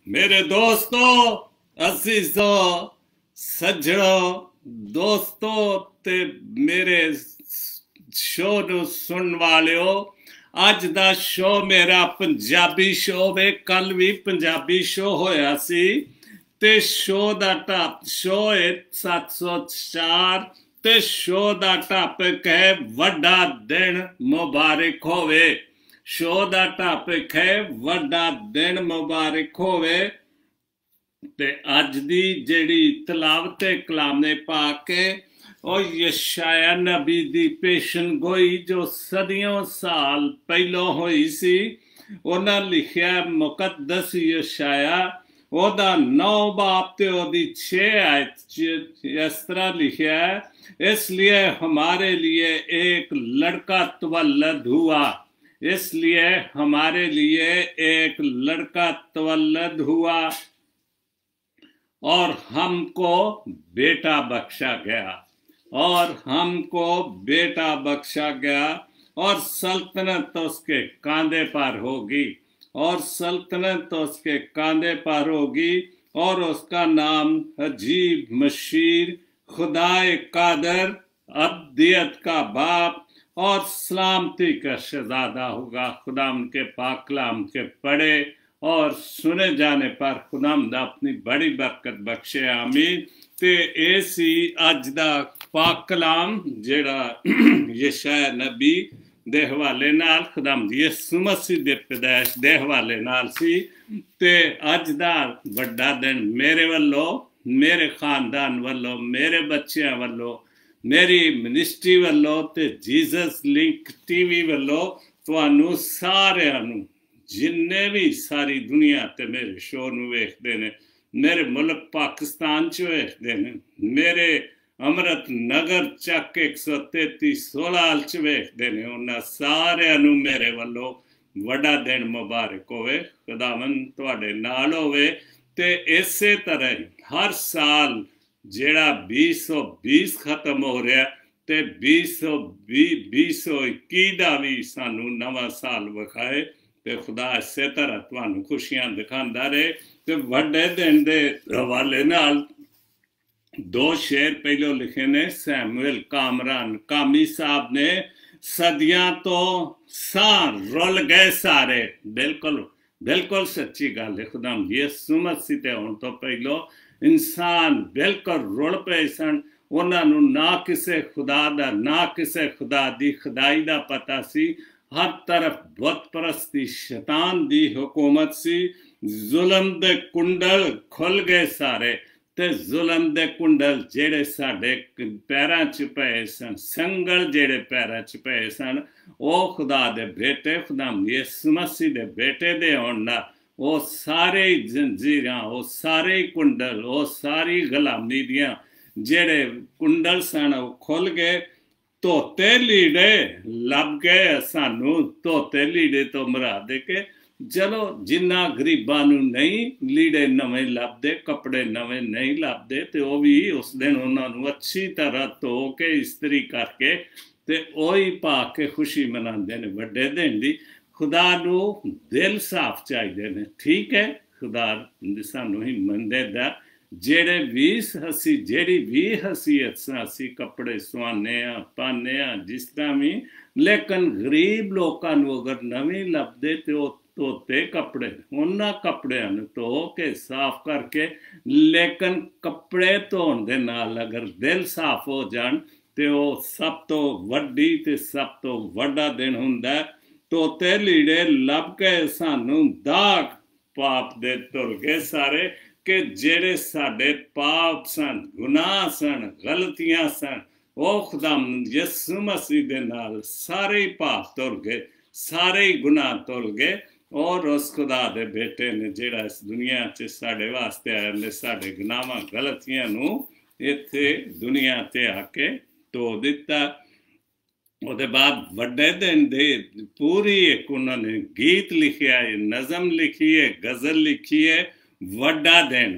मेरे दोस्तों असीसो सज्जणों दोस्तों ते मेरे शो नूं सुन वालिओ अज दा शो मेरा पंजाबी शो वे कल भी पंजाबी शो होया सी ते शो दा शो है 704 ते शो दा टॉपिक है वड्डा दिन मुबारक होवे। शो दा टॉपिक है वड्डा दिन मुबारक होवे। ते अज दी जेड़ी तलावत कलामे पाक है और यशाया नबी दी पेशन गोई जो सदियों साल पहलों हुई सी। उन्हें लिखिया मुकद्दस यशाया ओदा 9 बाब ते ओदी 6 आयत इस तरह लिखिया है, इसलिए हमारे लिए एक लड़का तवल्लद हुआ, इसलिए हमारे लिए एक लड़का तवल्लद हुआ और हमको बेटा बख्शा गया, और हमको बेटा बख्शा गया और सल्तनत उसके कांधे पर होगी, और सल्तनत उसके कांधे पर होगी, और उसका नाम अजीब मशीर, खुदाए कादर, अब्दियत का बाप और सलामती का शहजादा होगा। खुदा उनके पाक कलाम के पढ़े और सुने जाने पर खुदावंद अपनी बड़ी बरकत बख्शे। आमीन। ते ए सी अज दा पाक कलाम जेड़ा यशाया नबी दे हवाले नाल खुदावंद यसू मसीह दे पैदाइश दे हवाले नाल सी। ते अज दा वड्डा दिन मेरे वल्लों, मेरे खानदान वल्लों, मेरे बच्चों वल्लों, मेरी मिनिस्ट्री वल्लों ते जीसस लिंक टीवी वल्लों तुहानू सारिआं नू जिन्ने भी सारी दुनिया ते मेरे शो नू वेखदे ने, मेरे मुल्क पाकिस्तान च वेखदे ने, मेरे अमृत नगर चक 133 सोलाल च वेखदे ने, उन्हां सारिआं नू मेरे वल्लों वड्डा दिन मुबारक होवे। खुदावंद तुहाडे नाल होवे। ते इसे तरह हर साल जेड़ा 2020 खत्म हो रहा ते 2021 दा भी सानू नवा साल विखाए ते खुदा इसे तरह तुहानू खुशियां दिखांदा रहे। ते वड्डे दिन दे हवाले नाल 2 शेर पहले लिखे ने सैमुअल कामरान कामी साहब ने, सदियां तो सार रुल गए सारे। बिल्कुल बिल्कुल सच्ची गल है। खुदा यसू मसीह ते होण तो पहलो इंसान बिल्कुल रुल पे सन। उन्होंने ना किसे खुदा दा ना किसे खुदा दी खुदाई दा पता सी। हर तरफ बुत परस्ती शैतान दी हुकूमत सी। जुल्म दे कुंडल खुल गए सारे ते जुल्म दे कुंडल जेड़े साडे पैरां च पए सन, संगल जेड़े पैरां च पए सन, ओ खुदा दे बेटे खुदा यसू मसीह दे बेटे दे होण दा वो सारे जंजीरां, वो सारे कुंडल, वो सारी गुलामी दियां जेड़े कुंडल सन वो खुल गए। धोते लीड़े लभ गए सानू, धोते लीड़े तो मरा दे के चलो जिन्ना गरीबां नू नहीं लीड़े नवे लभदे, कपड़े नवे नहीं लभदे, ते वो भी उस दिन उन्हां नू अच्छी तरह धो के इस्त्री करके ते ओही पा के खुशी मनांदे ने वड्डे दिन दी। खुदा नू दिल साफ चाहिए ने। ठीक है, खुदा सानू ही मंदे दा जेड़े भी हसी जेड़ी भी हसीयत असी कपड़े सुआने पाने जिस तरह भी, लेकिन गरीब लोगों नू अगर नवी लभदे ते वो धोते कपड़े उन्हां कपड़ियां नू धो के साफ करके, लेकिन कपड़े धोण दे नाल अगर दिल साफ हो जाण ते वो सब तो वड्डी ते सब तो वड्डा दिन हुंदा है। धोते लीड़े लभ के सानू दाग पाप दे धुल गए सारे कि जेड़े साडे पाप सन, गुनाह सन, गलतियां सन, ओ खुदा यसू मसीह दे नाल सारे पाप धुल गए, सारे गुनाह धुल गए। और उस खुदा दे बेटे ने जेड़ा इस दुनिया च साडे वास्ते आया ने साडे गुनाहां गलतियां नू इत्थे दुनिया ते आके धो दिता। ਉਹਦੇ बाद वड्डे दिन दे पूरी एक उन्होंने गीत लिखे है, नज़म लिखी है, गज़ल लिखी है। वड्डा दिन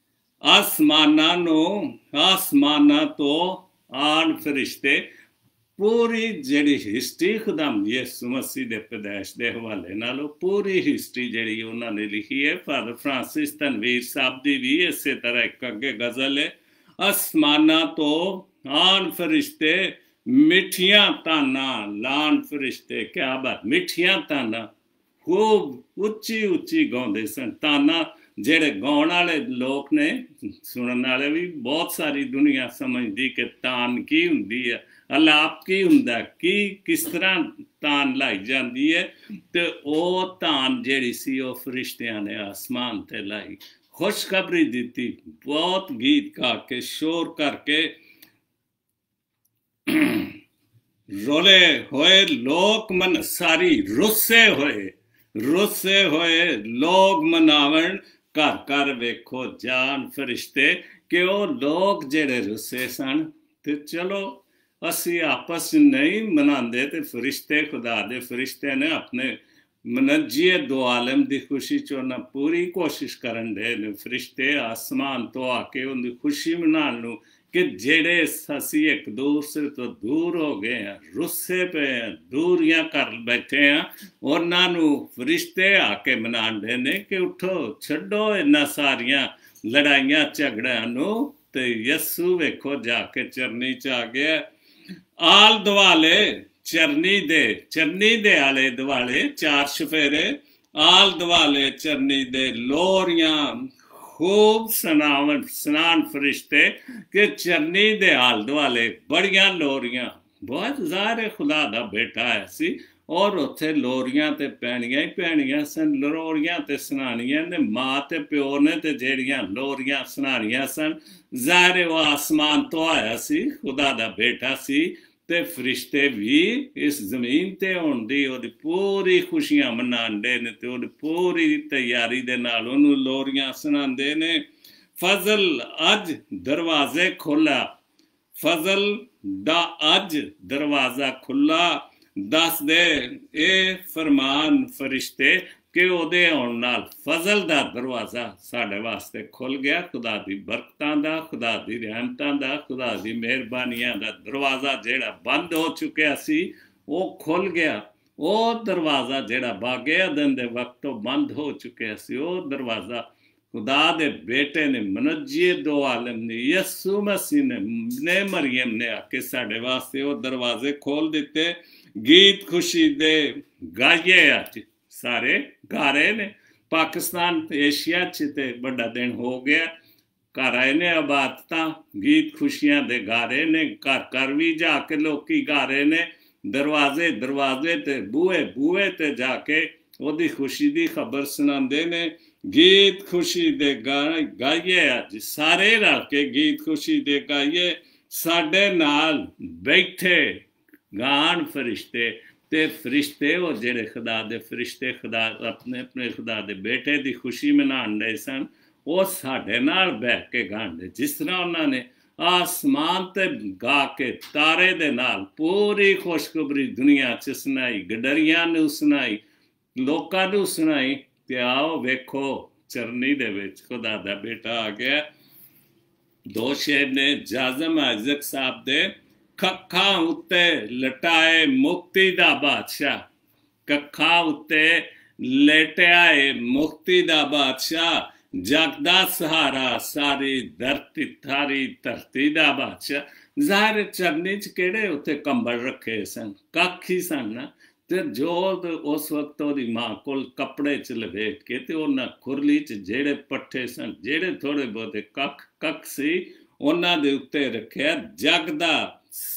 आसमाना नो आसमाना तो आन फरिश्ते पूरी जिहड़ी हिस्ट्री खुदाम यसू मसीह दे पैदाइश दे हवाले नाल पूरी हिस्ट्री जिहड़ी उन्हां ने लिखी है। फादर फ्रांसिस तनवीर साहब दी भी इसे तरह एक अगे गज़ल है, आसमाना तो आन फरिश्ते मिठियां ताना लान फरिश्ते, क्या बात, मिठियां ताना खूब उच्ची उच्ची गाउंदे सन। ताना ਜਿਹੜੇ ਗਾਉਣ ਵਾਲੇ ਲੋਕ ਨੇ, ਸੁਣਨ ਵਾਲੇ ਵੀ ਬਹੁਤ ਸਾਰੀ ਦੁਨੀਆ ਸਮਝਦੀ ਕਿ ਤਾਨ ਕੀ ਹੁੰਦੀ ਹੈ, ਅਲਾਪ ਕੀ ਹੁੰਦਾ, ਕਿਸ ਤਰ੍ਹਾਂ ਤਾਨ ਲਾਈ ਜਾਂਦੀ ਹੈ। ਤੇ ਉਹ ਤਾਨ ਜਿਹੜੀ ਸੀ ਉਹ ਫਰਿਸ਼ਤਿਆਂ ਨੇ ਆਸਮਾਨ ਤੇ ਲਾਈ, ਖੁਸ਼ਖਬਰੀ ਦਿੱਤੀ, ਬਹੁਤ ਗੀਤ ਗਾ ਕੇ ਸ਼ੋਰ ਕਰਕੇ। ਰੋਲੇ ਹੋਏ ਲੋਕ ਮਨ ਸਾਰੀ ਰੁੱਸੇ ਹੋਏ ਲੋਕ ਮਨਾਵਣ, ਘਰ ਘਰ ਵੇਖੋ ਜਾਨ ਫਰਿਸ਼ਤੇ। ਕਿ ਉਹ ਲੋਕ ਜਿਹੜੇ ਰੁੱਸੇ ਸਨ ਤੇ ਚਲੋ ਅਸੀਂ ਆਪਸ ਨਹੀਂ ਮਨਾਉਂਦੇ, ਤੇ ਫਰਿਸ਼ਤੇ ਖੁਦਾ ਦੇ ਫਰਿਸ਼ਤੇ ਨੇ ਆਪਣੇ ਮਨਜੀਏ ਦੋ ਆਲਮ ਦੀ ਖੁਸ਼ੀ ਚ ਉਹਨਾਂ ਪੂਰੀ ਕੋਸ਼ਿਸ਼ ਕਰਨ ਦੇ ਨੇ। ਫਰਿਸ਼ਤੇ ਆਸਮਾਨ ਤੋਂ ਆ ਕੇ ਉਹਦੀ ਖੁਸ਼ੀ ਮਨਾਉਣ ਨੂੰ, ਕਿ ਜਿਹੜੇ ਅਸੀਂ ਇੱਕ ਦੂਸਰੇ ਤੋਂ ਦੂਰ ਹੋ ਗਏ ਹਾਂ, ਰੁੱਸੇ ਪਏ ਹਾਂ, ਦੂਰੀਆਂ ਕਰ ਬੈਠੇ ਹਾਂ, ਉਹਨਾਂ ਨੂੰ ਫਰਿਸ਼ਤੇ ਆ ਕੇ ਮਨਾਉਂਦੇ ਨੇ ਕਿ ਉੱਠੋ, ਛੱਡੋ ਇਹਨਾਂ ਸਾਰੀਆਂ ਲੜਾਈਆਂ ਝਗੜਿਆਂ ਨੂੰ, ਤੇ ਯਸੂ ਵੇਖੋ ਜਾ ਕੇ ਚਰਨੀ ਚ ਆ ਗਿਆ। ਆਲ ਦੁਆਲੇ ਚਰਨੀ ਦੇ ਆਲੇ ਦੁਆਲੇ ਚਾਰ ਸ਼ਫੇਰੇ, ਆਲ ਦੁਆਲੇ ਚਰਨੀ ਦੇ ਲੋਰੀਆਂ खूब स्नान फरिश्ते के चरनी दे आल दुआले बड़ियां लोरियां। बहुत ज़ाहिर खुदा दा बेटा है सी, और उत्थे लोरियां ते पैणियां ही पैणियां सन। लोरियां ते सनानियां ने माँ ते प्यो ने, ते जेड़ियां लोरियां सनानियां सन, ज़ाहिर वो आसमान तो आया सी, खुदा दा बेटा सी। ਤੇ ਫਰਿਸ਼ਤੇ ਵੀ ਇਸ ਜ਼ਮੀਨ ਤੇ ਹੋਣ ਦੀ ਉਹਦੀ ਪੂਰੀ ਖੁਸ਼ੀਆਂ ਮਨਾਉਂਦੇ ਨੇ, ਤੇ ਉਹਦੀ ਪੂਰੀ ਤਿਆਰੀ ਦੇ ਨਾਲ ਉਹਨੂੰ ਲੋਰੀਆਂ ਸੁਣਾਉਂਦੇ ਨੇ। ਫਜ਼ਲ ਅੱਜ ਦਰਵਾਜ਼ੇ ਖੋਲ੍ਹਾ, ਫਜ਼ਲ ਦਾ ਅੱਜ ਦਰਵਾਜ਼ਾ ਖੁੱਲ੍ਹਾ, ਦੱਸਦੇ ਇਹ ਫਰਮਾਨ ਫਰਿਸ਼ਤੇ ਕਿ ਉਹਦੇ ਆਉਣ ਨਾਲ ਫਜ਼ਲ ਦਾ ਦਰਵਾਜ਼ਾ ਸਾਡੇ ਵਾਸਤੇ ਖੁੱਲ ਗਿਆ। ਖੁਦਾ ਦੀ ਬਰਕਤਾਂ ਦਾ, ਖੁਦਾ ਦੀ ਰਹਿਮਤਾਂ ਦਾ, ਖੁਦਾ ਦੀ ਮਿਹਰਬਾਨੀਆਂ ਦਾ ਦਰਵਾਜ਼ਾ ਜਿਹੜਾ ਬੰਦ ਹੋ ਚੁੱਕਿਆ ਸੀ ਉਹ ਖੁੱਲ ਗਿਆ। ਉਹ ਦਰਵਾਜ਼ਾ ਜਿਹੜਾ ਬਾਗੇ ਅਦਨ ਦੇ ਵਕਤ ਤੋਂ ਬੰਦ ਹੋ ਚੁੱਕਿਆ ਸੀ, ਉਹ ਦਰਵਾਜ਼ਾ ਖੁਦਾ ਦੇ ਬੇਟੇ ਨੇ, ਮਨਜੀਏ ਦੋ ਆਲਮ ਨੇ, ਯਸੂ ਮਸੀਹ ਨੇ ਮਰੀਮ ਨੇ ਆ ਕੇ ਸਾਡੇ ਵਾਸਤੇ ਉਹ ਦਰਵਾਜ਼ੇ ਖੋਲ ਦਿੱਤੇ। ਗੀਤ ਖੁਸ਼ੀ ਦੇ ਗਾਈਏ ਅੱਜ ਸਾਰੇ ਗਾ ਰਹੇ ਨੇ। ਪਾਕਿਸਤਾਨ ਤੇ ਏਸ਼ੀਆ 'ਚ ਤੇ ਵੱਡਾ ਦਿਨ ਹੋ ਗਿਆ, ਘਰ ਆਏ ਨੇ ਇਬਾਦਤਾਂ, ਗੀਤ ਖੁਸ਼ੀਆਂ ਦੇ ਗਾ ਰਹੇ ਨੇ, ਘਰ ਘਰ ਵੀ ਜਾ ਕੇ ਲੋਕੀ ਗਾ ਰਹੇ ਨੇ, ਦਰਵਾਜ਼ੇ ਤੇ ਬੂਹੇ ਤੇ ਜਾ ਕੇ ਉਹਦੀ ਖੁਸ਼ੀ ਦੀ ਖਬਰ ਸੁਣਾਉਂਦੇ ਨੇ। ਗੀਤ ਖੁਸ਼ੀ ਦੇ ਗਾਈਏ ਅੱਜ ਸਾਰੇ ਰਲ ਕੇ, ਗੀਤ ਖੁਸ਼ੀ ਦੇ ਗਾਈਏ, ਸਾਡੇ ਨਾਲ ਬੈਠੇ ਗਾਣ ਫਰਿਸ਼ਤੇ। ਤੇ ਫਰਿਸ਼ਤੇ ਉਹ ਜਿਹੜੇ ਖੁਦਾ ਦੇ ਫਰਿਸ਼ਤੇ, ਖੁਦਾ ਆਪਣੇ ਖੁਦਾ ਦੇ ਬੇਟੇ ਦੀ ਖੁਸ਼ੀ ਮਨਾਉਣ ਦੇ ਸਨ, ਉਹ ਸਾਡੇ ਨਾਲ ਬਹਿ ਕੇ ਗਾਉਂਦੇ। ਜਿਸ ਤਰ੍ਹਾਂ ਉਹਨਾਂ ਨੇ ਆਸਮਾਨ ਤੇ ਗਾ ਕੇ ਤਾਰੇ ਦੇ ਨਾਲ ਪੂਰੀ ਖੁਸ਼ਖਬਰੀ ਦੁਨੀਆ 'ਚ ਸੁਣਾਈ, ਗਡਰੀਆਂ ਨੂੰ ਸੁਣਾਈ, ਲੋਕਾਂ ਨੂੰ ਸੁਣਾਈ। ਤੇ ਆਓ ਵੇਖੋ ਚਰਨੀ ਦੇ ਵਿੱਚ ਖੁਦਾ ਦਾ ਬੇਟਾ ਆ ਗਿਆ। ਦੋ ਸ਼ੇਰ ਨੇ ਜਾਜ਼ਮ ਆਇਜ਼ਕ ਸਾਹਿਬ ਦੇ, ਕੱਖਾਂ ਉੱਤੇ ਲਟਾਏ ਮੁਕਤੀ ਦਾ ਬਾਦਸ਼ਾਹ, ਕੱਖਾਂ ਉੱਤੇ ਲਟਿਆ ਏ ਮੁਕਤੀ ਦਾ ਬਾਦਸ਼ਾਹ, ਜਗ ਦਾ ਸਹਾਰਾ ਸਾਰੀ ਧਰਤੀ ਦਾ ਬਾਦਸ਼ਾਹ। ਜ਼ਾਹਿਰ ਚਰਨੀ 'ਚ ਕਿਹੜੇ ਉੱਥੇ ਕੰਬਲ ਰੱਖੇ ਸਨ, ਕੱਖ ਹੀ ਸਨ ਨਾ। ਤੇ ਜੋ ਉਸ ਵਕਤ ਉਹਦੀ ਮਾਂ ਕੋਲ ਕੱਪੜੇ 'ਚ ਲਪੇਟ ਕੇ ਤੇ ਉਹਨਾਂ ਖੁਰਲੀ 'ਚ ਜਿਹੜੇ ਪੱਠੇ ਸਨ, ਜਿਹੜੇ ਥੋੜ੍ਹੇ ਬਹੁਤੇ ਕੱਖ ਸੀ, ਉਹਨਾਂ ਦੇ ਉੱਤੇ ਰੱਖਿਆ ਜਗ ਦਾ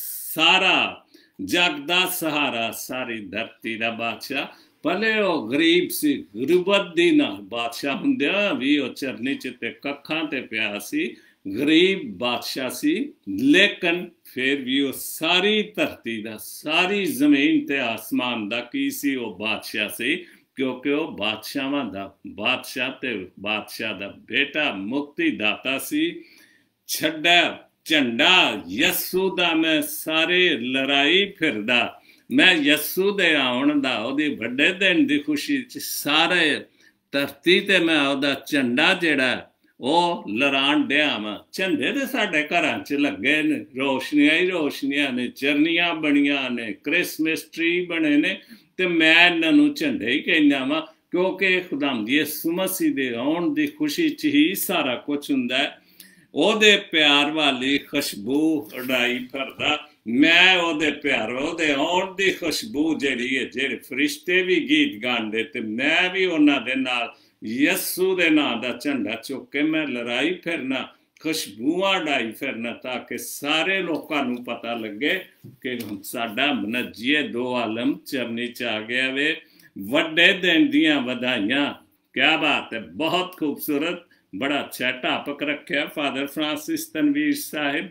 ਸਹਾਰਾ ਸਾਰੀ ਧਰਤੀ ਦਾ ਬਾਦਸ਼ਾਹ। ਭਲੇ ਉਹ ਗਰੀਬ ਸੀ, ਗੁਰਬਤ ਦੀ ਨਾਲ ਬਾਦਸ਼ਾਹ ਹੁੰਦਿਆਂ ਵੀ ਉਹ ਚਰਨੀ 'ਚ ਤੇ ਕੱਖਾਂ ਤੇ ਪਿਆ ਸੀ, ਗਰੀਬ ਬਾਦਸ਼ਾਹ ਸੀ, ਲੇਕਿਨ ਫਿਰ ਵੀ ਉਹ ਸਾਰੀ ਧਰਤੀ ਦਾ, ਸਾਰੀ ਜ਼ਮੀਨ ਤੇ ਆਸਮਾਨ ਦਾ ਕੀ ਸੀ, ਉਹ ਬਾਦਸ਼ਾਹ ਸੀ। ਕਿਉਂਕਿ ਉਹ ਬਾਦਸ਼ਾਹਾਂ ਦਾ ਬਾਦਸ਼ਾਹ ਤੇ ਬਾਦਸ਼ਾਹ ਦਾ ਬੇਟਾ, ਮੁਕਤੀ ਦਾਤਾ ਸੀ। ਛੱਡਿਆ ਝੰਡਾ ਯਸੂ ਦਾ ਮੈਂ ਸਾਰੇ ਲੜਾਈ ਫਿਰਦਾ, ਮੈਂ ਯਸੂ ਦੇ ਆਉਣ ਦਾ, ਉਹਦੀ ਵੱਡੇ ਦਿਨ ਦੀ ਖੁਸ਼ੀ 'ਚ ਸਾਰੇ ਧਰਤੀ ਤੇ ਮੈਂ ਉਹਦਾ ਝੰਡਾ ਜਿਹੜਾ ਉਹ ਲਰਾਣ ਡਿਆ ਵਾ। ਝੰਡੇ ਤੇ ਸਾਡੇ ਘਰਾਂ 'ਚ ਲੱਗੇ ਨੇ, ਰੋਸ਼ਨੀਆਂ ਹੀ ਰੋਸ਼ਨੀਆਂ ਨੇ, ਚਰਨੀਆਂ ਬਣੀਆਂ ਨੇ, ਕ੍ਰਿਸਮਸ ਟਰੀ ਬਣੇ ਨੇ, ਤੇ ਮੈਂ ਇਹਨਾਂ ਨੂੰ ਝੰਡੇ ਹੀ ਕਹਿੰਦਾ ਵਾ, ਕਿਉਂਕਿ ਖੁਦਾਵੰਦ ਯਿਸੂ ਮਸੀਹ ਦੇ ਆਉਣ ਦੀ ਖੁਸ਼ੀ 'ਚ ਹੀ ਸਾਰਾ ਕੁਝ ਹੁੰਦਾ ਹੈ। ਉਹਦੇ ਪਿਆਰ ਵਾਲੀ ਖੁਸ਼ਬੂ ਉਡਾਈ ਫਿਰਦਾ ਮੈਂ, ਉਹਦੇ ਪਿਆਰ, ਉਹਦੇ ਆਉਣ ਦੀ ਖੁਸ਼ਬੂ ਜਿਹੜੀ ਹੈ, ਜਿਹੜੇ ਫਰਿਸ਼ਤੇ ਵੀ ਗੀਤ ਗਾਉਂਦੇ, ਤੇ ਮੈਂ ਵੀ ਉਹਨਾਂ ਦੇ ਨਾਲ ਯਿਸੂ ਦੇ ਨਾਂ ਦਾ ਝੰਡਾ ਚੁੱਕ ਕੇ ਮੈਂ ਲਹਿਰਾਈ ਫਿਰਨਾ, ਖੁਸ਼ਬੂਆਂ ਉਡਾਈ ਫਿਰਨਾ, ਤਾਂ ਕਿ ਸਾਰੇ ਲੋਕਾਂ ਨੂੰ ਪਤਾ ਲੱਗੇ ਕਿ ਸਾਡਾ ਮਨਜੀਏ ਦੋ ਆਲਮ ਚਰਨੀ 'ਚ ਆ ਗਿਆ ਵੇ। ਵੱਡੇ ਦਿਨ ਦੀਆਂ ਵਧਾਈਆਂ। ਕਿਆ ਬਾਤ ਹੈ, ਬਹੁਤ ਖੂਬਸੂਰਤ, बड़ा अच्छा टॉपिक रखे father Francis Tanveer Sahib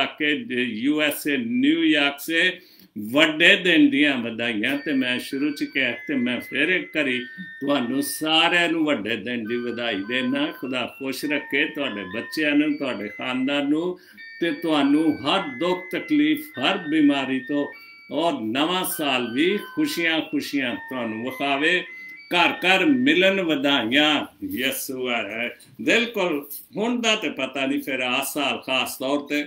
USA New York से। ਵੱਡੇ ਦਿਨ ਦੀਆਂ ਵਧਾਈਆਂ। ਤੇ ਮੈਂ ਸ਼ੁਰੂ 'ਚ ਕਿਹਾ ਤੇ ਮੈਂ ਫਿਰ ਇੱਕ ਕਰੀ ਤੁਹਾਨੂੰ ਸਾਰਿਆਂ ਨੂੰ ਵੱਡੇ ਦਿਨ ਦੀ ਵਧਾਈ ਦੇਣਾ। ਖੁਦਾ ਖੁਸ਼ ਰੱਖੇ ਤੁਹਾਡੇ ਬੱਚਿਆਂ ਨੂੰ, ਤੁਹਾਡੇ ਖਾਨਦਾਨ ਨੂੰ, ਤੇ ਤੁਹਾਨੂੰ ਹਰ ਦੁੱਖ ਤਕਲੀਫ, ਹਰ ਬਿਮਾਰੀ ਤੋਂ, ਔਰ ਨਵਾਂ ਸਾਲ ਵੀ ਖੁਸ਼ੀਆਂ ਖੁਸ਼ੀਆਂ ਤੁਹਾਨੂੰ ਵਿਖਾਵੇ। ਘਰ ਘਰ ਮਿਲਣ ਵਧਾਈਆਂ। ਯਿਸੂ ਹੈ ਬਿਲਕੁਲ। ਹੁਣ ਦਾ ਤੇ ਪਤਾ ਨਹੀਂ ਫਿਰ ਆ ਸਾਲ ਖਾਸ ਤੌਰ ਤੇ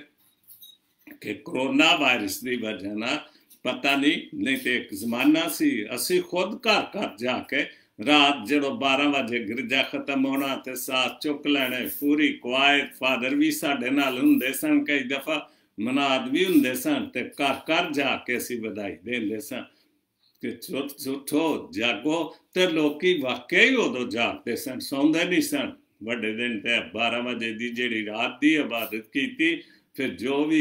ਕਿ ਕਰੋਨਾ ਵਾਇਰਸ ਦੀ ਵਜ੍ਹਾ ਨਾਲ ਪਤਾ ਨਹੀਂ ਤੇ ਇੱਕ ਜ਼ਮਾਨਾ ਸੀ ਅਸੀਂ ਖੁਦ ਘਰ ਘਰ ਜਾ ਕੇ ਰਾਤ ਜਦੋਂ 12 ਵਜੇ ਗਿਰਜਾ ਖਤਮ ਹੋਣਾ ਤੇ ਸਾਥ ਚੁੱਕ ਲੈਣੇ, ਪੂਰੀ ਕੁਆਇਤ। ਫਾਦਰ ਵੀ ਸਾਡੇ ਨਾਲ ਹੁੰਦੇ ਸਨ, ਕਈ ਦਫਾ ਮਨਾਦ ਵੀ ਹੁੰਦੇ ਸਨ, ਤੇ ਘਰ ਘਰ ਜਾ ਕੇ ਅਸੀਂ ਵਧਾਈ ਦਿੰਦੇ ਸਾਂ ਕਿ ਉੱਠੋ ਜਾਗੋ। ਤੇ ਲੋਕੀ ਵਾਕਈ ਉਦੋਂ ਜਾਗਦੇ ਸਨ, ਸੌਂਦੇ ਨਹੀਂ ਸਨ। ਵੱਡੇ ਦਿਨ ਤੇ 12 ਵਜੇ ਦੀ ਜਿਹੜੀ ਰਾਤ ਦੀ ਇਬਾਦਤ ਕੀਤੀ, ਫਿਰ ਜੋ ਵੀ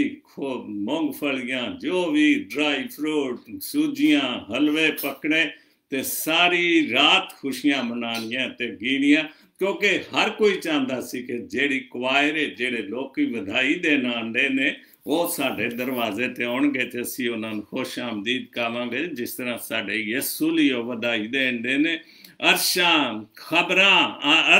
ਮੂੰਗਫਲੀਆਂ, ਜੋ ਵੀ ਡਰਾਈ ਫਰੂਟ, ਸੂਜੀਆਂ, ਹਲਵੇ ਪਕੜੇ, ਤੇ ਸਾਰੀ ਰਾਤ ਖੁਸ਼ੀਆਂ ਮਨਾਉਣੀਆਂ ਤੇ ਗੀਣੀਆਂ। ਕਿਉਂਕਿ ਹਰ ਕੋਈ ਚਾਹੁੰਦਾ ਸੀ ਕਿ ਜਿਹੜੀ ਕੁਆਇਰੇ, ਜਿਹੜੇ ਲੋਕੀ ਵਧਾਈ ਦੇਣ ਆਉਂਦੇ ਨੇ, ਉਹ ਸਾਡੇ ਦਰਵਾਜ਼ੇ ਤੇ ਆਉਣਗੇ ਤੇ ਅਸੀਂ ਉਹਨਾਂ ਨੂੰ ਖੁਸ਼ ਆਮਦੀਦ ਕਹਾਂਗੇ, ਜਿਸ ਤਰ੍ਹਾਂ ਸਾਡੇ ਯਿਸੂ ਲਈ ਉਹ ਵਧਾਈ ਦੇਂਦੇ ਨੇ। ਅਰਸ਼ਾਂ ਖਬਰਾਂ,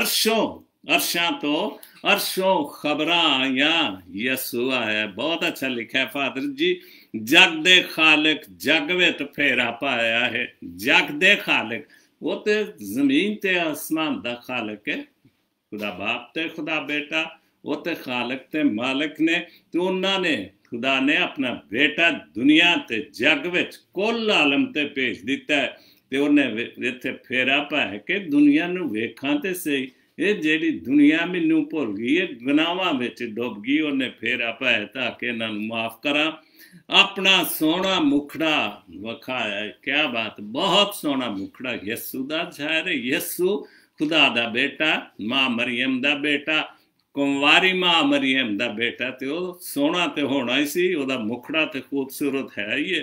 ਅਰਸ਼ਾਂ ਤੋਂ ਅਰਸ਼ੋਂ ਖਬਰਾਂ ਆਈਆਂ, ਯਿਸੂ ਆਇਆ। ਬਹੁਤ ਅੱਛਾ ਲਿਖਿਆ ਫਾਦਰ ਜੀ। ਜਗ ਦੇ ਖਾਲਕ ਜਗ ਵਿੱਚ ਫੇਰਾ ਪਾਇਆ ਹੈ। ਜਗ ਦੇ ਖਾਲਕ, ਉਹ ਤੇ ਜ਼ਮੀਨ ਤੇ ਆਸਮਾਨ ਦਾ ਖਾਲਕ ਹੈ। ਖੁਦਾ ਬਾਪ ਤੇ ਖੁਦਾ ਬੇਟਾ, ਉਹ ਤੇ ਖਾਲਕ ਤੇ ਮਾਲਕ ਨੇ। ਤੇ ਉਹਨਾਂ ਨੇ, ਖੁਦਾ ਨੇ ਆਪਣਾ ਬੇਟਾ ਦੁਨੀਆ ਤੇ ਜਗ ਵਿੱਚ ਕੁੱਲ ਆਲਮ ਤੇ ਭੇਜ ਦਿੱਤਾ ਹੈ। ਤੇ ਉਹਨੇ ਇੱਥੇ ਫੇਰਾ ਪਾਇਆ ਕਿ ਦੁਨੀਆ ਨੂੰ ਵੇਖਾਂ ਤੇ ਸਹੀ, ਇਹ ਜਿਹੜੀ ਦੁਨੀਆ ਮੈਨੂੰ ਭੁੱਲ ਗਈ, ਇਹ ਗੁਨਾਹਾਂ ਵਿੱਚ ਡੁੱਬ ਗਈ। ਉਹਨੇ ਫੇਰਾ ਪਾਇਆ ਤਾਂ ਕਿ ਇਹਨਾਂ ਨੂੰ ਮਾਫ ਕਰਾਂ। ਆਪਣਾ ਸੋਹਣਾ ਮੁਖੜਾ ਵਿਖਾਇਆ। ਕਿਆ ਬਾਤ, ਬਹੁਤ ਸੋਹਣਾ ਮੁਖੜਾ ਯਿਸੂ ਦਾ ਜ਼ਾਹਿਰ ਹੈ। ਯਿਸੂ ਖੁਦਾ ਦਾ ਬੇਟਾ, ਮਾਂ ਮਰੀਮ ਦਾ ਬੇਟਾ, ਕੁੰਵਾਰੀ ਮਾਂ ਮਰੀਮ ਦਾ ਬੇਟਾ, ਤੇ ਉਹ ਸੋਹਣਾ ਤੇ ਹੋਣਾ ਹੀ ਸੀ। ਉਹਦਾ ਮੁਖੜਾ ਤੇ ਖੂਬਸੂਰਤ ਹੈ ਹੀ।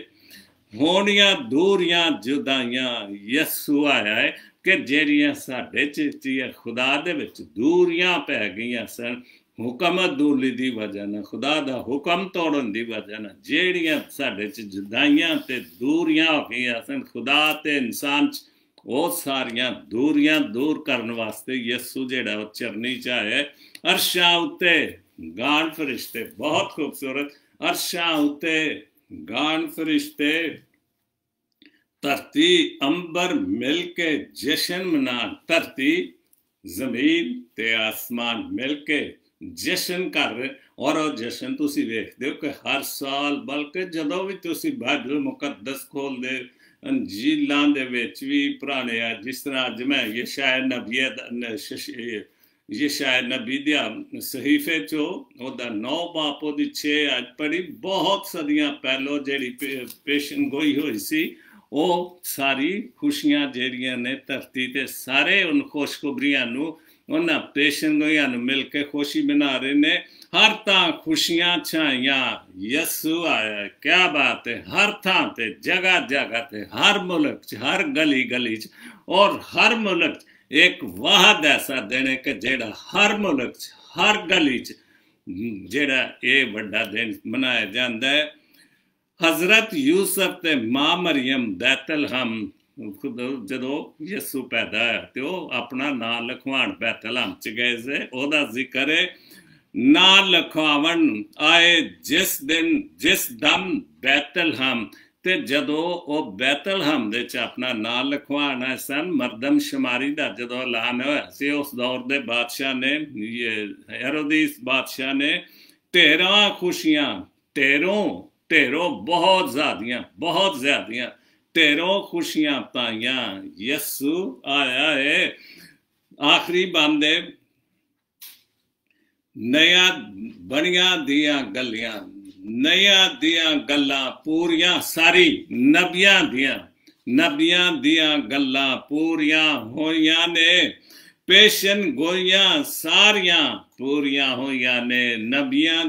ਹੋਣੀਆਂ ਦੂਰੀਆਂ ਜੁਦਾਈਆਂ, ਯਿਸੂ ਆਇਆ ਹੈ ਕਿ ਜਿਹੜੀਆਂ ਸਾਡੇ 'ਚ ਖੁਦਾ ਦੇ ਵਿੱਚ ਦੂਰੀਆਂ ਪੈ ਗਈਆਂ ਸਨ, ਹੁਕਮ ਅਦੂਲੀ ਦੀ ਵਜ੍ਹਾ ਨਾਲ, ਖੁਦਾ ਦਾ ਹੁਕਮ ਤੋੜਨ ਦੀ ਵਜ੍ਹਾ ਨਾਲ ਜਿਹੜੀਆਂ ਸਾਡੇ 'ਚ ਜੁਦਾਈਆਂ ਤੇ ਦੂਰੀਆਂ ਹੋ ਗਈਆਂ ਸਨ, ਖੁਦਾ ਤੇ ਇਨਸਾਨ 'ਚ, ਉਹ ਸਾਰੀਆਂ ਦੂਰੀਆਂ ਦੂਰ ਕਰਨ ਵਾਸਤੇ ਯਿਸੂ ਜਿਹੜਾ ਉਹ ਚਰਨੀ 'ਚ ਆਇਆ। ਅਰਸ਼ਾਂ ਉੱਤੇ ਗਾਣ ਫਰਿਸ਼ਤੇ, ਬਹੁਤ ਖੂਬਸੂਰਤ। ਅਰਸ਼ਾਂ ਉੱਤੇ ਗਾਣ ਫਰਿਸ਼ਤੇ, ਧਰਤੀ ਅੰਬਰ ਮਿਲ ਕੇ ਜਸ਼ਨ ਮਨਾਉਣ। ਧਰਤੀ, ਜ਼ਮੀਨ ਤੇ ਆਸਮਾਨ ਮਿਲ ਕੇ ਜਸ਼ਨ ਕਰ ਰਹੇ। ਔਰ ਉਹ ਜਸ਼ਨ ਤੁਸੀਂ ਵੇਖਦੇ ਹੋ ਕਿ ਹਰ ਸਾਲ, ਬਲਕਿ ਜਦੋਂ ਵੀ ਤੁਸੀਂ ਬਾਈਬਲ ਮੁਕੱਦਸ ਖੋਲਦੇ, ਅੰਜੀਲਾਂ ਦੇ ਵਿੱਚ ਵੀ ਪੁਰਾਣੇ ਆ, ਜਿਸ ਤਰ੍ਹਾਂ ਅੱਜ ਮੈਂ ਯਸ਼ਾਇਆ ਨਬੀ ਦੇ ਸਹੀਫੇ 'ਚੋਂ ਉਹਦਾ 9 ਬਾਪ ਉਹਦੀ 6 ਅੱਜ ਪੜ੍ਹੀ। ਬਹੁਤ ਸਦੀਆਂ ਪਹਿਲੋਂ ਜਿਹੜੀ ਪੇਸ਼ਨ ਗੋਈ ਹੋਈ ਸੀ, ਉਹ ਸਾਰੀ ਖੁਸ਼ੀਆਂ ਜਿਹੜੀਆਂ ਨੇ ਧਰਤੀ ਤੇ ਸਾਰੇ ਉਨ ਖੁਸ਼ਖਬਰੀਆਂ ਨੂੰ, ਉਹਨਾਂ ਪੇਸ਼ਨ ਗੋਈਆਂ ਨੂੰ ਮਿਲ ਕੇ ਖੁਸ਼ੀ ਮਨਾ ਰਹੇ ਨੇ। ਹਰ ਥਾਂ ਖੁਸ਼ੀਆਂ ਛਾਈਆਂ, ਯਿਸੂ ਆਇਆ। ਕਿਆ ਬਾਤ ਹੈ। ਹਰ ਥਾਂ ਤੇ, ਜਗ੍ਹਾ ਜਗ੍ਹਾ ਤੇ, ਹਰ ਮੁਲਕ 'ਚ, ਹਰ ਗਲੀ ਗਲੀ 'ਚ, ਔਰ ਹਰ ਮੁਲਕ 'ਚ ਇੱਕ ਵਾਹਦ ਐਸਾ ਦਿਨ ਕਿ ਜਿਹੜਾ ਹਰ ਮੁਲਕ 'ਚ, ਹਰ ਗਲੀ 'ਚ ਜਿਹੜਾ ਇਹ ਵੱਡਾ ਦਿਨ ਮਨਾਇਆ ਜਾਂਦਾ ਹੈ। ਹਜ਼ਰਤ ਯੂਸਫ ਤੇ ਮਾਂ ਮਰੀਮ ਬੈਤਲਹਮ, ਜਦੋਂ ਯਿਸੂ ਪੈਦਾ ਹੋਇਆ ਤੇ ਉਹ ਆਪਣਾ ਨਾਂ ਲਿਖਵਾਉਣ ਬੈਤਲਹਮ 'ਚ ਗਏ ਸੀ। ਉਹਦਾ ਜ਼ਿਕਰ ਹੈ, ਨਾਂ ਲਿਖਵਾਉਣ ਆਏ ਜਿਸ ਦਿਨ, ਜਿਸ ਦਮ ਬੈਤਲਹਮ, ਤੇ ਜਦੋਂ ਉਹ ਬੈਤਲਹਮ ਦੇ ਚ ਆਪਣਾ ਨਾਂ ਲਿਖਵਾਉਣਾ ਸਨ, ਮਰਦਮ ਸ਼ੁਮਾਰੀ ਦਾ ਜਦੋਂ ਐਲਾਨ ਹੋਇਆ ਸੀ, ਉਸ ਦੌਰ ਦੇ ਬਾਦਸ਼ਾਹ ਨੇ, ਹੈਰੋਦੀਸ ਬਾਦਸ਼ਾਹ ਨੇ ਢੇਰਾਂ ਖੁਸ਼ੀਆਂ, ਢੇਰੋਂ ਬਹੁਤ ਜ਼ਿਆਦੀਆਂ ਢੇਰੋਂ ਖੁਸ਼ੀਆਂ ਪਾਈਆਂ। ਯਿਸੂ ਆਇਆ ਹੈ। ਆਖਰੀ ਬੰਦ ਹੈ, ਨਇਆ ਬਣੀਆਂ ਦੀਆਂ ਗੱਲਾਂ ਪੂਰੀਆਂ, ਸਾਰੀ ਨਬੀਆਂ ਦੀਆਂ ਗੱਲਾਂ ਪੂਰੀਆਂ ਹੋਈਆਂ ਨੇ, ਪੇਸ਼ਨ ਗੋਈਆਂ ਸਾਰੀਆਂ ਪੂਰੀਆਂ ਹੋਈਆਂ ਨੇ। ਨਬੀਆਂ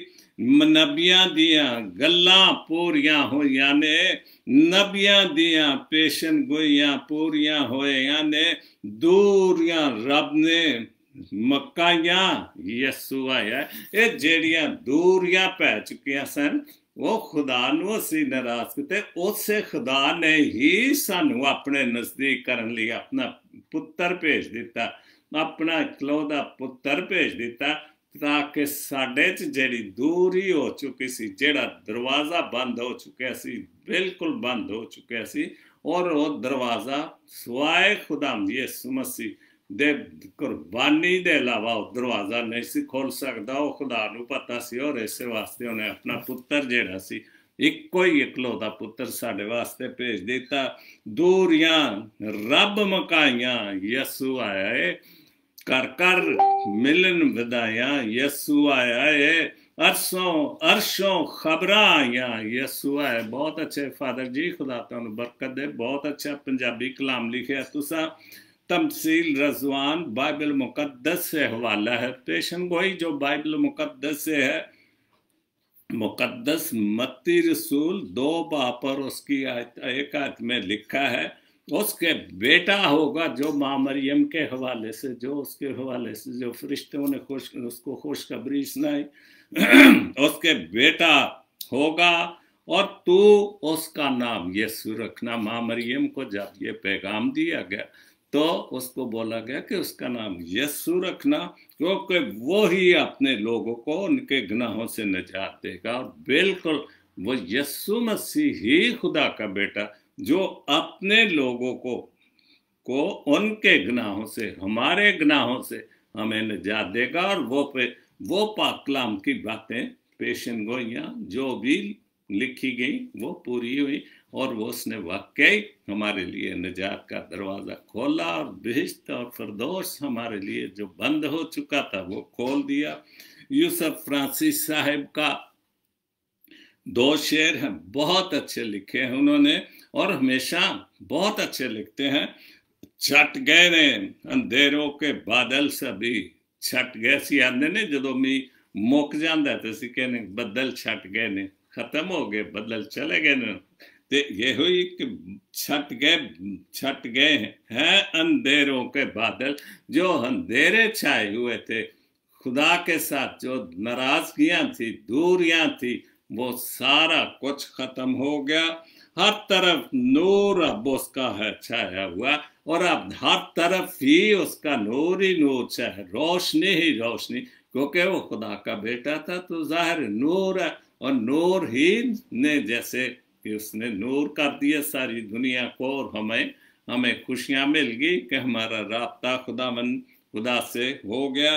ਦੀਆਂ ਗੱਲਾਂ ਪੂਰੀਆਂ ਹੋਈਆਂ ਨੇ, ਨਬੀਆਂ ਦੀਆਂ ਪੇਸ਼ਨ ਗੋਈਆਂ ਪੂਰੀਆਂ ਹੋਈਆਂ ਨੇ। ਦੂਰੀਆਂ ਰੱਬ ਨੇ ਮਕਾਈਆਂ, ਯਿਸੂ ਆਇਆ। ਇਹ ਜਿਹੜੀਆਂ ਦੂਰੀਆਂ ਪੈ ਚੁੱਕੀਆਂ ਸਨ, ਉਹ ਖੁਦਾ ਨੂੰ ਅਸੀਂ ਨਾਰਾਜ਼ ਕੀਤੇ। ਉਸੇ ਖੁਦਾ ਨੇ ਹੀ ਸਾਨੂੰ ਆਪਣੇ ਨਜ਼ਦੀਕ ਕਰਨ ਲਈ ਆਪਣਾ ਪੁੱਤਰ ਭੇਜ ਦਿੱਤਾ, ਆਪਣਾ ਇਕਲੌਤਾ ਪੁੱਤਰ ਭੇਜ ਦਿੱਤਾ, ਤਾਂ ਕਿ ਸਾਡੇ 'ਚ ਜਿਹੜੀ ਦੂਰੀ ਹੋ ਚੁੱਕੀ ਸੀ, ਜਿਹੜਾ ਦਰਵਾਜ਼ਾ ਬੰਦ ਹੋ ਚੁੱਕਿਆ ਸੀ, ਬਿਲਕੁਲ ਬੰਦ ਹੋ ਚੁੱਕਿਆ ਸੀ, ਔਰ ਉਹ ਦਰਵਾਜ਼ਾ ਸਿਵਾਏ ਖੁਦਾ ਯਿਸੂ ਮਸੀਹ ਦੇ ਕੁਰਬਾਨੀ ਦੇ ਇਲਾਵਾ ਉਹ ਦਰਵਾਜ਼ਾ ਨਹੀਂ ਸੀ ਖੋਲ ਸਕਦਾ। ਉਹ ਖੁਦਾ ਨੂੰ ਪਤਾ ਸੀ, ਔਰ ਇਸੇ ਵਾਸਤੇ ਉਹਨੇ ਆਪਣਾ ਪੁੱਤਰ ਜਿਹੜਾ ਸੀ, ਇੱਕੋ ਹੀ ਇਕਲੌਤਾ ਪੁੱਤਰ ਸਾਡੇ ਵਾਸਤੇ ਭੇਜ ਦਿੱਤਾ। ਦੂਰੀਆਂ ਰੱਬ ਮਕਾਈਆਂ, ਯਿਸੂ ਆਇਆ ਹੈ। ਘਰ ਮਿਲਨ ਵਧਾਈਆਂ, ਯਿਸੂ ਆਇਆ ਹੈ। ਅਰਸ਼ੋਂ ਖਬਰਾਂ ਆਈਆਂ, ਯਿਸੂ ਆਇਆ। ਬਹੁਤ ਅੱਛੇ ਫਾਦਰ ਜੀ, ਖੁਦਾ ਤੁਹਾਨੂੰ ਬਰਕਤ ਦੇ। ਬਹੁਤ ਅੱਛਾ ਪੰਜਾਬੀ ਕਲਾਮ ਲਿਖਿਆ तुसा। तमसील रजवान बाइबल मुकद्दस से हवाला है। पेशन गोई जो बाइबल मुकद्दस से है, मुकद्दस मत्ती रसूल 2 बाब पर उसकी एक आयत में लिखा है, उसके बेटा होगा जो माँ मरियम के हवाले से, जो उसके हवाले से जो फरिश्तों ने उसको खुशखबरी सुनाई, उसके बेटा होगा और तू उसका नाम यीशु रखना। माँ मरियम को जब ये पैगाम दिया गया तो उसको बोला गया कि उसका नाम यीशु रखना, क्योंकि वो ही अपने लोगों को उनके गुनाहों से निजात देगा। और बिल्कुल वो यीशु मसीह ही खुदा का बेटा, जो अपने लोगों को उनके गुनाहों से, हमारे गुनाहों से हमें निजात देगा। और वो पाक कलाम की बातें, पेशन गोइयाँ जो भी लिखी गई वो पूरी हुई, और वो उसने वाकई हमारे लिए निजात का दरवाज़ा खोला, और बहिश्त और फिरदौस हमारे लिए जो बंद हो चुका था वो खोल दिया। यूसुफ फ्रांसिस साहब का 2 शेर हैं, बहुत अच्छे लिखे हैं उन्होंने, और हमेशा बहुत अच्छे लिखते हैं। छट गए ने अंधेरों के बादल सभी छट गए सी आंदे ने, जदों मी मुक जांदा ते असीं कहने बदल छट गए ने, खत्म हो गए, बदल चले गए ने। ते ये हुई कि छट गए हैं अंधेरों के बादल, जो अंधेरे छाए हुए थे खुदा के साथ, जो नाराजगियां थी, दूरियां थी, वो सारा कुछ खत्म हो गया। हर तरफ नूर अब उसका है छाया हुआ, और अब हर तरफ ही उसका नूर ही नूर छाया, रोशनी ही रोशनी, क्योंकि वो खुदा का बेटा था तो जाहिर नूर है। और नूर ही ने जैसे कि उसने नूर कर दिया सारी दुनिया को, और हमें खुशियां मिल गई कि हमारा राब्ता खुदा से हो गया।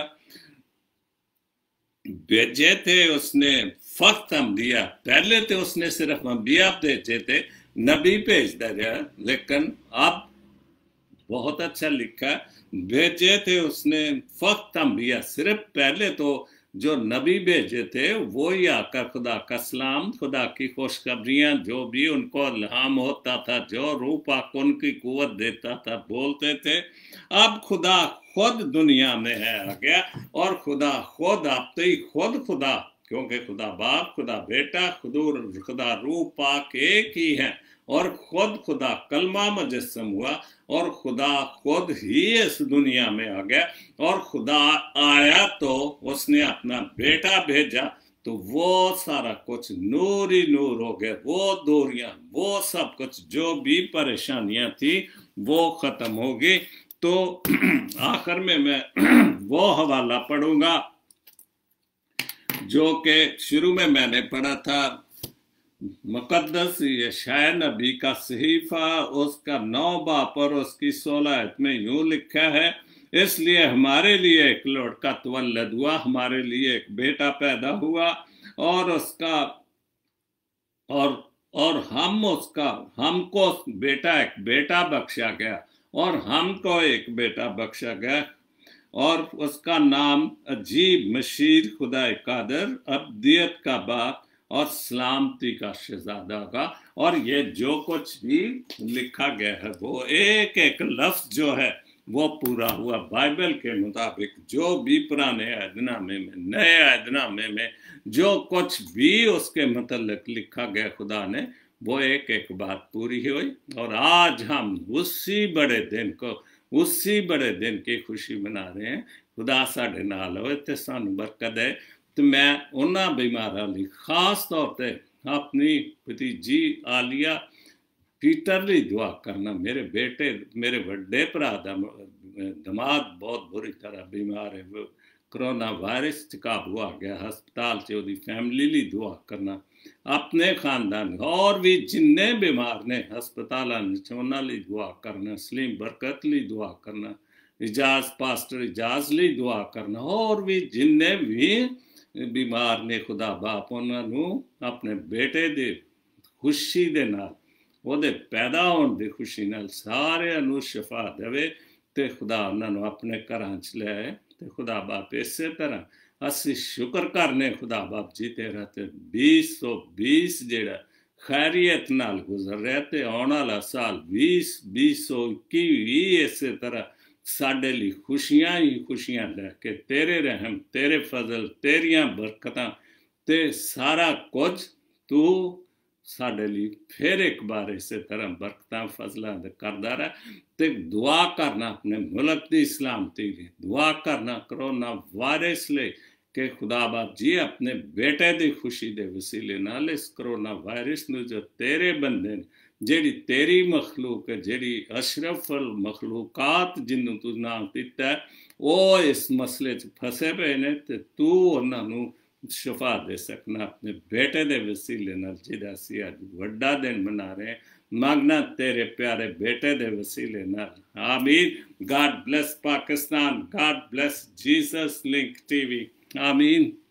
भेजे थे उसने फक्त अंबिया, पहले तो उसने सिर्फ अंबिया भेजे थे, नबी भेजता गया, लेकिन अब बहुत अच्छा लिखा, भेजे थे उसने फक्त अंबिया, सिर्फ पहले तो जो नबी भेजे थे वो ही आकर खुदा का सलाम, खुदा की खुशखबरियाँ जो भी उनको इल्हाम होता था, जो रूह पाक उनकी कुव्वत देता था, बोलते थे। अब खुदा खुद दुनिया में है आ गया, और खुदा खुद आप ही खुद खुदा, क्योंकि खुदा बाप, खुदा बेटा, खुदा रूह पाक एक ही है, और खुद खुदा कलमा मुजस्सम हुआ, और खुदा खुद ही इस दुनिया में आ गया। और खुदा आया तो उसने अपना बेटा भेजा, तो वो सारा कुछ नूर ही नूर हो गया। वो दूरियां, वो सब कुछ जो भी परेशानियां थी वो खत्म हो गई। तो आखिर में मैं वो हवाला पढ़ूंगा जो कि शुरू में मैंने पढ़ा था, मुकद्दस यशाया नबी का सहीफा उसका 9 बाब और उसकी 16 आयत में यूं लिखा है, इसलिए हमारे लिए एक लड़का तवल्लद हुआ, हमारे लिए एक बेटा पैदा हुआ, और उसका और हमको एक बेटा बख्शा गया, और हमको एक बेटा बख्शा गया, और उसका नाम अजीब, मशीर, खुदा कादर, अब्दियत का बाप और सलामती का शहजादा का। और ये जो कुछ भी लिखा गया है वो एक एक लफ्ज जो है वो पूरा हुआ बाइबल के मुताबिक। जो भी पुराने अहदनामे में, नए अहदनामे में जो कुछ भी उसके मतलब लिखा गया खुदा ने, वो एक एक बात पूरी हुई। और आज हम उसी बड़े दिन की खुशी मना रहे हैं। खुदा साडे नाल होए ते सानू बरकत है। तो मैं उन्होंने बीमारां लई खास तौर पर अपनी भतीजी आलिया पीटर ली दुआ करना। मेरे वड्डे भरा दा दमाद बहुत बुरी तरह बीमार है, कोरोना वायरस च काबू आ गया हस्पताल च, ओदी फैमिली ली दुआ करना, अपने खानदान और भी जिन्ने बीमार ने हस्पताल उन्हां लई दुआ करना, सलीम बरकत ली दुआ करना, पास्टर इजाज ली दुआ करना, और भी जिन्ने भी बीमार ने खुदा बाप उन्होंने अपने बेटे दे खुशी दे नाल, ਉਹਦੇ पैदा होने की खुशी नाल सारिਆਂ ਨੂੰ ਸ਼ਫਾ देवे ਤੇ खुदा उन्होंने अपने घरां च ले आए। ਤੇ खुदा बाप इसे तरह ਅਸੀਂ शुक्र करने खुदा बाप जी तेरा ते 2020 ਜਿਹੜਾ खैरियत नाल गुजर रहा, ते आने वाला साल 2021 भी इसे तरह साडे लिए खुशियां ही खुशियां लैके, तेरे रहम, तेरे फजल, तेरियां बरकतां ते सारा कुछ तू साडे लिए फिर एक बार इसे तरह बरकतां फजलां करदा रह। ते दुआ करना अपने मुल्क की सलामती लिए, दुआ करना कोरोना वायरस ले कि खुदा बाप जी अपने बेटे की खुशी के वसीले नाल इस कोरोना वायरस नूं जो तेरे बंदे ने, जेड़ी तेरी मखलूक है, जेड़ी अशरफल मखलूकात जिन्हों तू नाम दिता है, वो इस मसले च फसे पे ने, ते तू उन्होंने शफा दे सकना अपने बेटे दे वसीले नाल, जिहदा असीं अज वड्डा दिन मना रहे हैं। मांगना तेरे प्यारे बेटे दे वसीले नाल, आमीन। God bless Pakistan, God bless Jesus Link TV, आमीन।